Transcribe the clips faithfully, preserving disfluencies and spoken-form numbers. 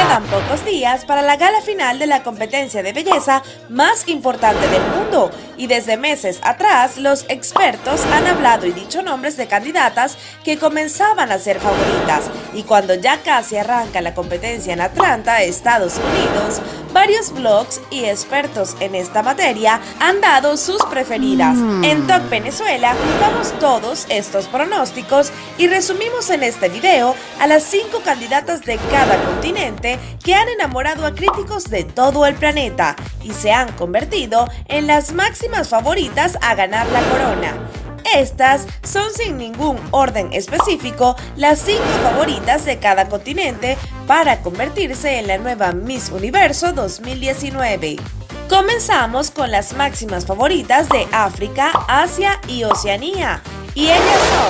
Quedan pocos días para la gala final de la competencia de belleza más importante del mundo y desde meses atrás los expertos han hablado y dicho nombres de candidatas que comenzaban a ser favoritas, y cuando ya casi arranca la competencia en Atlanta, Estados Unidos, varios blogs y expertos en esta materia han dado sus preferidas. En Top Venezuela juntamos todos estos pronósticos y resumimos en este video a las cinco candidatas de cada continente que han enamorado a críticos de todo el planeta y se han convertido en las máximas favoritas a ganar la corona. Estas son, sin ningún orden específico, las cinco favoritas de cada continente para convertirse en la nueva Miss Universo dos mil diecinueve. Comenzamos con las máximas favoritas de África, Asia y Oceanía, y ellas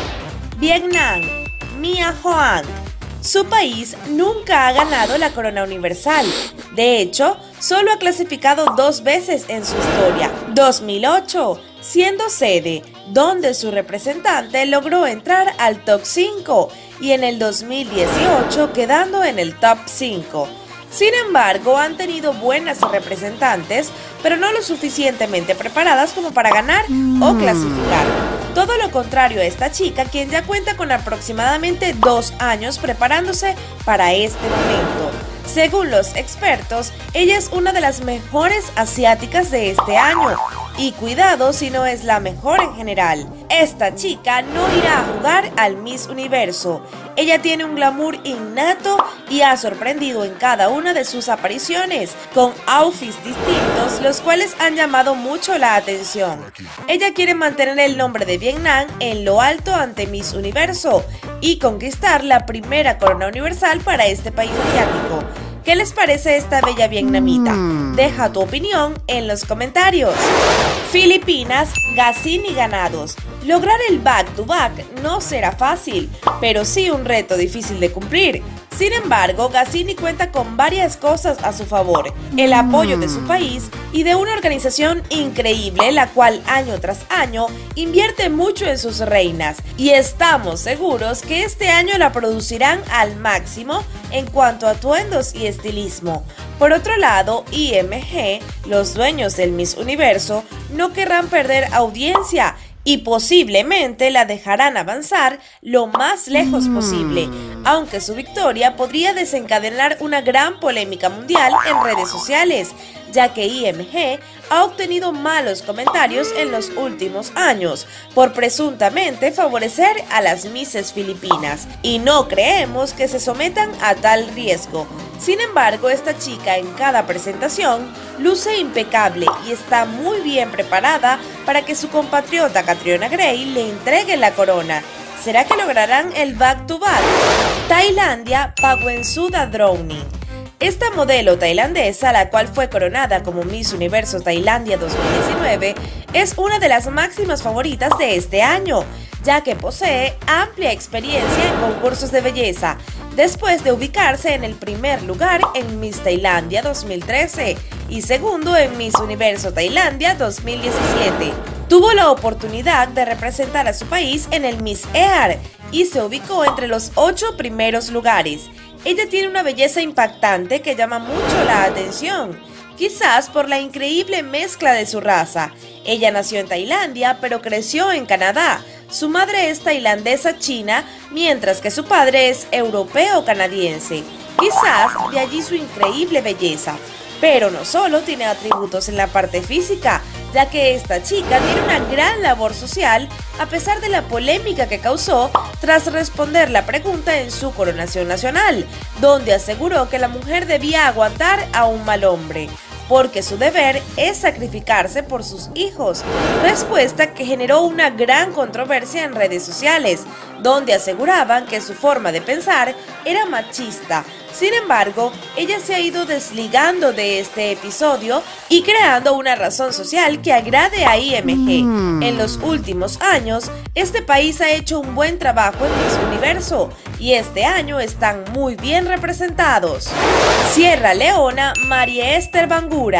son Vietnam, Mia Hoang. Su país nunca ha ganado la corona universal. De hecho, solo ha clasificado dos veces en su historia. dos mil ocho, siendo sede, donde su representante logró entrar al top cinco, y en el dos mil dieciocho quedando en el top cinco. Sin embargo, han tenido buenas representantes, pero no lo suficientemente preparadas como para ganar o clasificar. Todo lo contrario a esta chica, quien ya cuenta con aproximadamente dos años preparándose para este momento. Según los expertos, ella es una de las mejores asiáticas de este año. Y cuidado si no es la mejor en general. Esta chica no irá a jugar al Miss Universo. Ella tiene un glamour innato y ha sorprendido en cada una de sus apariciones, con outfits distintos, los cuales han llamado mucho la atención. Ella quiere mantener el nombre de Vietnam en lo alto ante Miss Universo y conquistar la primera corona universal para este país asiático. ¿Qué les parece esta bella vietnamita? Deja tu opinión en los comentarios. Filipinas, Gazzini ganados. Lograr el back-to-back no será fácil, pero sí un reto difícil de cumplir. Sin embargo, Gazzini cuenta con varias cosas a su favor: el apoyo de su país y de una organización increíble, la cual año tras año invierte mucho en sus reinas, y estamos seguros que este año la producirán al máximo en cuanto a atuendos y estilismo. Por otro lado, I M G, los dueños del Miss Universo, no querrán perder audiencia y posiblemente la dejarán avanzar lo más lejos posible, aunque su victoria podría desencadenar una gran polémica mundial en redes sociales, ya que I M G ha obtenido malos comentarios en los últimos años por presuntamente favorecer a las Misses Filipinas, y no creemos que se sometan a tal riesgo. Sin embargo, esta chica en cada presentación luce impecable y está muy bien preparada para que su compatriota Catriona Gray le entregue la corona. ¿Será que lograrán el back-to-back? Tailandia, Pagwensudarowning. Esta modelo tailandesa, la cual fue coronada como Miss Universo Tailandia dos mil diecinueve, es una de las máximas favoritas de este año, ya que posee amplia experiencia en concursos de belleza, después de ubicarse en el primer lugar en Miss Tailandia dos mil trece y segundo en Miss Universo Tailandia dos mil diecisiete. Tuvo la oportunidad de representar a su país en el Miss Earth y se ubicó entre los ocho primeros lugares. Ella tiene una belleza impactante que llama mucho la atención, quizás por la increíble mezcla de su raza. Ella nació en Tailandia, pero creció en Canadá. Su madre es tailandesa china, mientras que su padre es europeo canadiense. Quizás de allí su increíble belleza. Pero no solo tiene atributos en la parte física, ya que esta chica tiene una gran labor social a pesar de la polémica que causó tras responder la pregunta en su coronación nacional, donde aseguró que la mujer debía aguantar a un mal hombre, porque su deber es sacrificarse por sus hijos, respuesta que generó una gran controversia en redes sociales, donde aseguraban que su forma de pensar era machista. Sin embargo, ella se ha ido desligando de este episodio y creando una razón social que agrade a I M G. En los últimos años, este país ha hecho un buen trabajo en Miss Universo y este año están muy bien representados. Sierra Leona, María Esther Bangura.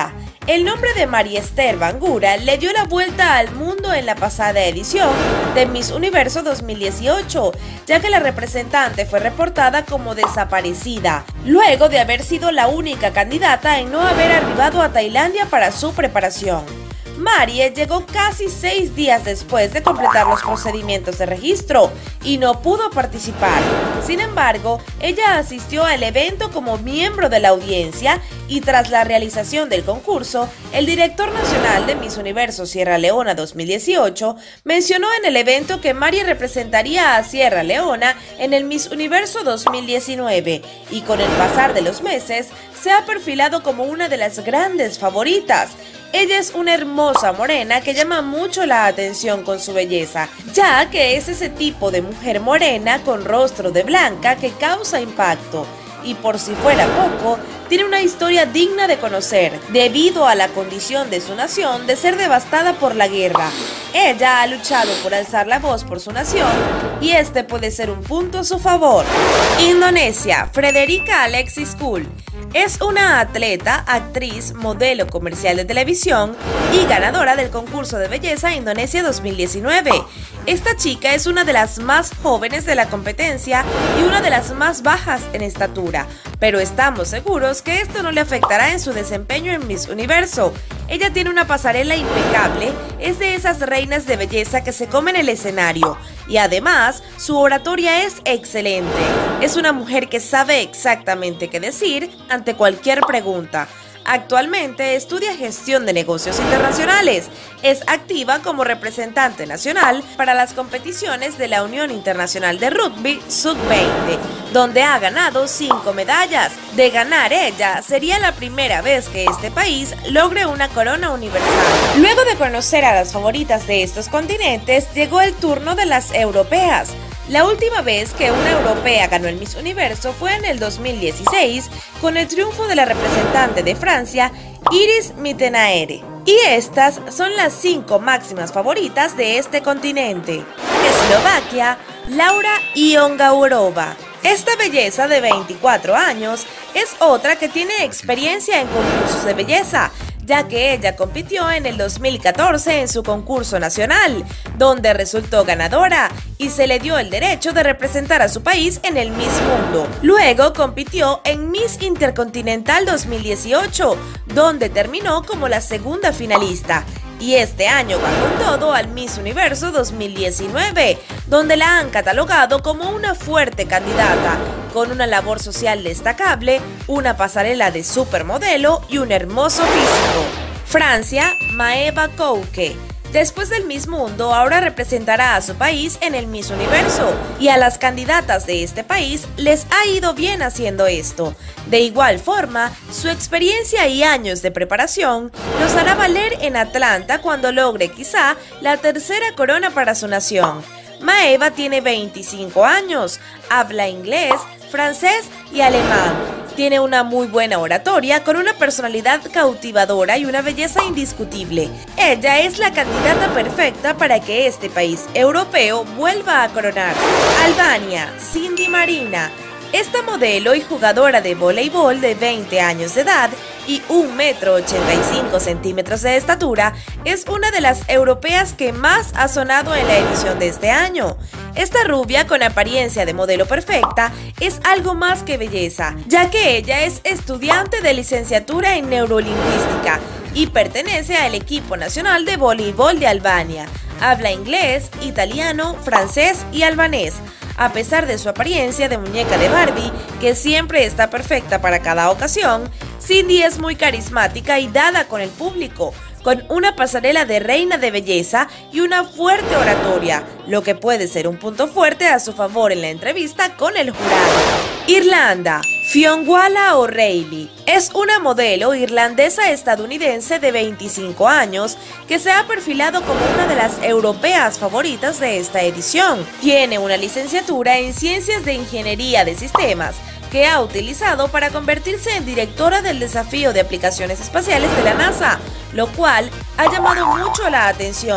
El nombre de María Esther Bangura le dio la vuelta al mundo en la pasada edición de Miss Universo dos mil dieciocho, ya que la representante fue reportada como desaparecida, luego de haber sido la única candidata en no haber arribado a Tailandia para su preparación. Marie llegó casi seis días después de completar los procedimientos de registro y no pudo participar. Sin embargo, ella asistió al evento como miembro de la audiencia y tras la realización del concurso, el director nacional de Miss Universo Sierra Leona dos mil dieciocho mencionó en el evento que Marie representaría a Sierra Leona en el Miss Universo dos mil diecinueve y con el pasar de los meses se ha perfilado como una de las grandes favoritas. Ella es una hermosa morena que llama mucho la atención con su belleza, ya que es ese tipo de mujer morena con rostro de blanca que causa impacto. Y por si fuera poco, tiene una historia digna de conocer, debido a la condición de su nación de ser devastada por la guerra. Ella ha luchado por alzar la voz por su nación y este puede ser un punto a su favor. Indonesia, Frederica Alexis Kul. Es una atleta, actriz, modelo comercial de televisión y ganadora del concurso de belleza Indonesia dos mil diecinueve. Esta chica es una de las más jóvenes de la competencia y una de las más bajas en estatura, pero estamos seguros que esto no le afectará en su desempeño en Miss Universo. Ella tiene una pasarela impecable, es de esas reinas de belleza que se comen el escenario y además su oratoria es excelente. Es una mujer que sabe exactamente qué decir ante cualquier pregunta. Actualmente estudia gestión de negocios internacionales. Es activa como representante nacional para las competiciones de la Unión Internacional de Rugby sub veinte, donde ha ganado cinco medallas. De ganar ella, sería la primera vez que este país logre una corona universal. Luego de conocer a las favoritas de estos continentes, llegó el turno de las europeas. La última vez que una europea ganó el Miss Universo fue en el dos mil dieciséis con el triunfo de la representante de Francia, Iris Mittenaere. Y estas son las cinco máximas favoritas de este continente. Eslovaquia, Laura Iongaurova. Esta belleza de veinticuatro años es otra que tiene experiencia en concursos de belleza, ya que ella compitió en el dos mil catorce en su concurso nacional, donde resultó ganadora y se le dio el derecho de representar a su país en el Miss Mundo. Luego compitió en Miss Intercontinental dos mil dieciocho, donde terminó como la segunda finalista. Y este año va con todo al Miss Universo dos mil diecinueve, donde la han catalogado como una fuerte candidata, con una labor social destacable, una pasarela de supermodelo y un hermoso físico. Francia, Maeva Kouke. Después del Miss Mundo, ahora representará a su país en el Miss Universo, y a las candidatas de este país les ha ido bien haciendo esto. De igual forma, su experiencia y años de preparación los hará valer en Atlanta cuando logre quizá la tercera corona para su nación. Maeva tiene veinticinco años, habla inglés, francés y alemán. Tiene una muy buena oratoria, con una personalidad cautivadora y una belleza indiscutible. Ella es la candidata perfecta para que este país europeo vuelva a coronar. Albania, Cindy Marina. Esta modelo y jugadora de voleibol de veinte años de edad y un metro ochenta y cinco centímetros de estatura es una de las europeas que más ha sonado en la edición de este año. Esta rubia con apariencia de modelo perfecta es algo más que belleza, ya que ella es estudiante de licenciatura en neurolingüística y pertenece al equipo nacional de voleibol de Albania. Habla inglés, italiano, francés y albanés. A pesar de su apariencia de muñeca de Barbie, que siempre está perfecta para cada ocasión, Cindy es muy carismática y dada con el público, con una pasarela de reina de belleza y una fuerte oratoria, lo que puede ser un punto fuerte a su favor en la entrevista con el jurado. Irlanda, Fionnuala O'Reilly. Es una modelo irlandesa-estadounidense de veinticinco años que se ha perfilado como una de las europeas favoritas de esta edición. Tiene una licenciatura en Ciencias de Ingeniería de Sistemas, que ha utilizado para convertirse en directora del desafío de aplicaciones espaciales de la NASA, lo cual ha llamado mucho la atención.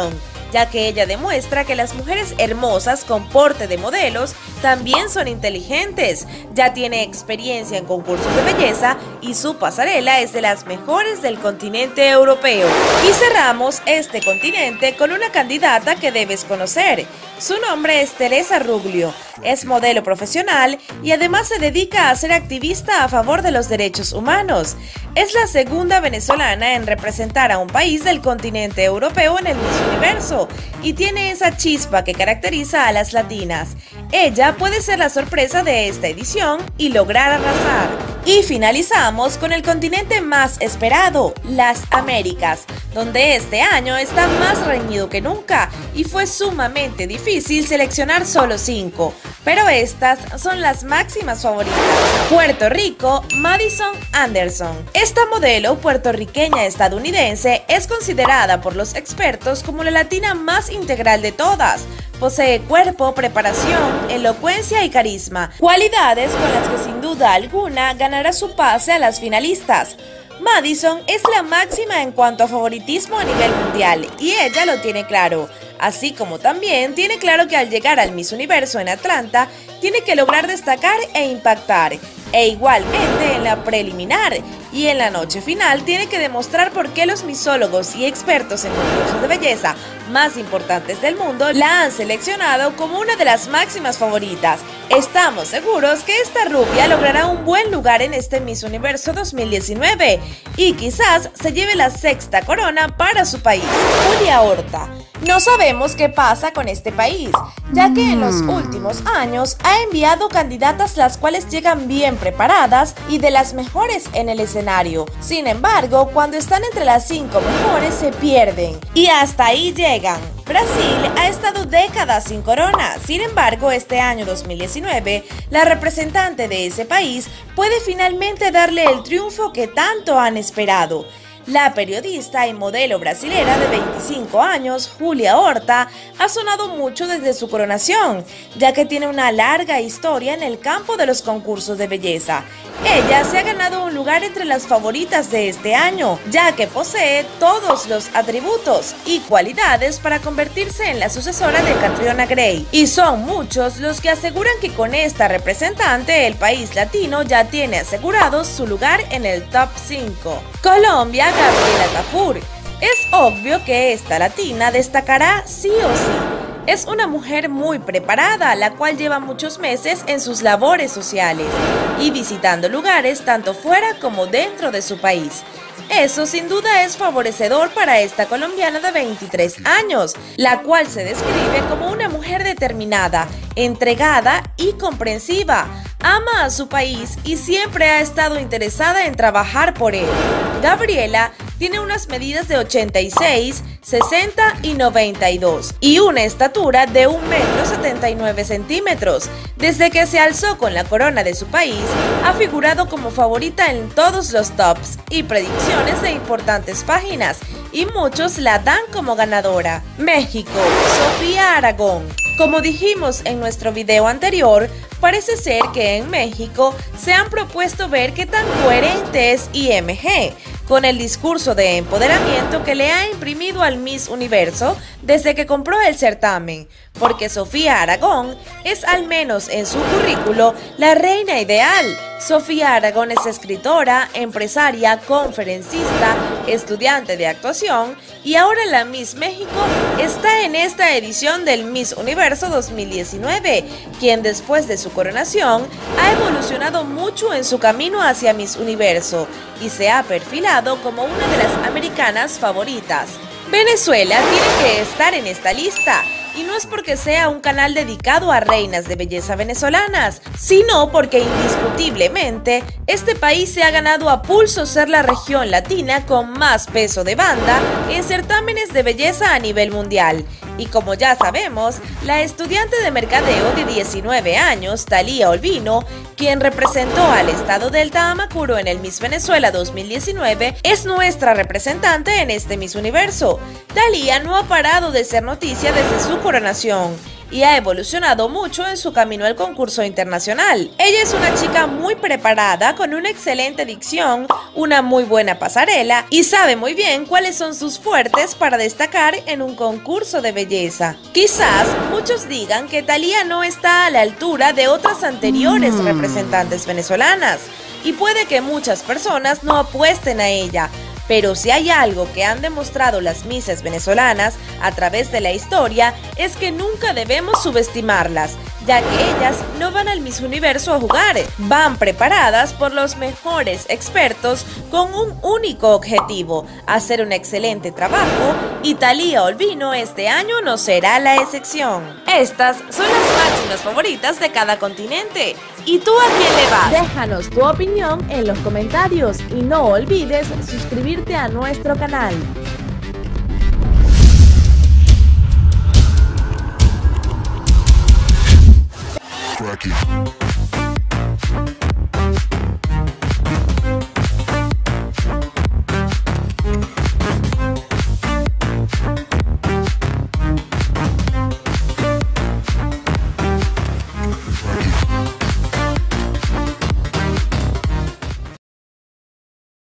ya que ella demuestra que las mujeres hermosas con porte de modelos también son inteligentes. Ya tiene experiencia en concursos de belleza y su pasarela es de las mejores del continente europeo. Y cerramos este continente con una candidata que debes conocer. Su nombre es Teresa Ruglio, es modelo profesional y además se dedica a ser activista a favor de los derechos humanos. Es la segunda venezolana en representar a un país del continente europeo en el Miss Universo y tiene esa chispa que caracteriza a las latinas. Ella puede ser la sorpresa de esta edición y lograr arrasar. Y finalizamos con el continente más esperado, las Américas, donde este año está más reñido que nunca y fue sumamente difícil seleccionar solo cinco, pero estas son las máximas favoritas. Puerto Rico, Madison Anderson. Esta modelo puertorriqueña estadounidense es considerada por los expertos como la latina más integral de todas. Posee cuerpo, preparación, elocuencia y carisma, cualidades con las que sin duda alguna ganará su pase a las finalistas. Madison es la máxima en cuanto a favoritismo a nivel mundial y ella lo tiene claro, así como también tiene claro que al llegar al Miss Universo en Atlanta tiene que lograr destacar e impactar, e igualmente en la preliminar y en la noche final tiene que demostrar por qué los misólogos y expertos en concursos de belleza más importantes del mundo la han seleccionado como una de las máximas favoritas. Estamos seguros que esta rubia logrará un buen lugar en este Miss Universo dos mil diecinueve y quizás se lleve la sexta corona para su país. Julia Horta. No sabemos qué pasa con este país, ya que en los últimos años ha enviado candidatas las cuales llegan bien preparadas y de las mejores en el escenario. Sin embargo, cuando están entre las cinco mejores se pierden y hasta ahí llegan. Brasil ha estado décadas sin corona, sin embargo este año dos mil diecinueve la representante de ese país puede finalmente darle el triunfo que tanto han esperado. La periodista y modelo brasilera de veinticinco años, Julia Horta, ha sonado mucho desde su coronación, ya que tiene una larga historia en el campo de los concursos de belleza. Ella se ha ganado un lugar entre las favoritas de este año, ya que posee todos los atributos y cualidades para convertirse en la sucesora de Catriona Gray. Y son muchos los que aseguran que con esta representante el país latino ya tiene asegurado su lugar en el top cinco. Colombia, Gabriela Tafur. Es obvio que esta latina destacará sí o sí. Es una mujer muy preparada, la cual lleva muchos meses en sus labores sociales y visitando lugares tanto fuera como dentro de su país. Eso sin duda es favorecedor para esta colombiana de veintitrés años, la cual se describe como una mujer determinada, entregada y comprensiva. Ama a su país y siempre ha estado interesada en trabajar por él. Gabriela tiene unas medidas de ochenta y seis, sesenta y noventa y dos y una estatura de un metro setenta y nueve centímetros. Desde que se alzó con la corona de su país, ha figurado como favorita en todos los tops y predicciones de importantes páginas, y muchos la dan como ganadora. México, Sofía Aragón. Como dijimos en nuestro video anterior, parece ser que en México se han propuesto ver qué tan coherente es I M G con el discurso de empoderamiento que le ha imprimido al Miss Universo desde que compró el certamen, porque Sofía Aragón es, al menos en su currículo, la reina ideal. Sofía Aragón es escritora, empresaria, conferencista, estudiante de actuación y ahora la Miss México está en esta edición del Miss Universo dos mil diecinueve, quien después de su coronación ha evolucionado mucho en su camino hacia Miss Universo y se ha perfilado como una de las americanas favoritas. Venezuela tiene que estar en esta lista, y no es porque sea un canal dedicado a reinas de belleza venezolanas, sino porque indiscutiblemente este país se ha ganado a pulso ser la región latina con más peso de banda en certámenes de belleza a nivel mundial. Y como ya sabemos, la estudiante de mercadeo de diecinueve años, Thalía Olvino, quien representó al estado del Tamacuro en el Miss Venezuela dos mil diecinueve, es nuestra representante en este Miss Universo. Thalía no ha parado de ser noticia desde su coronación. y ha evolucionado mucho en su camino al concurso internacional. Ella es una chica muy preparada, con una excelente dicción, una muy buena pasarela y sabe muy bien cuáles son sus fuertes para destacar en un concurso de belleza. Quizás muchos digan que Thalía no está a la altura de otras anteriores Mm. representantes venezolanas y puede que muchas personas no apuesten a ella. Pero si hay algo que han demostrado las Misses venezolanas a través de la historia es que nunca debemos subestimarlas, ya que ellas no van al Miss Universo a jugar, van preparadas por los mejores expertos con un único objetivo, hacer un excelente trabajo, y Thalía Olvino este año no será la excepción. Estas son las máximas favoritas de cada continente. ¿Y tú a quién le vas? Déjanos tu opinión en los comentarios y no olvides suscribirte a nuestro canal. Cracky.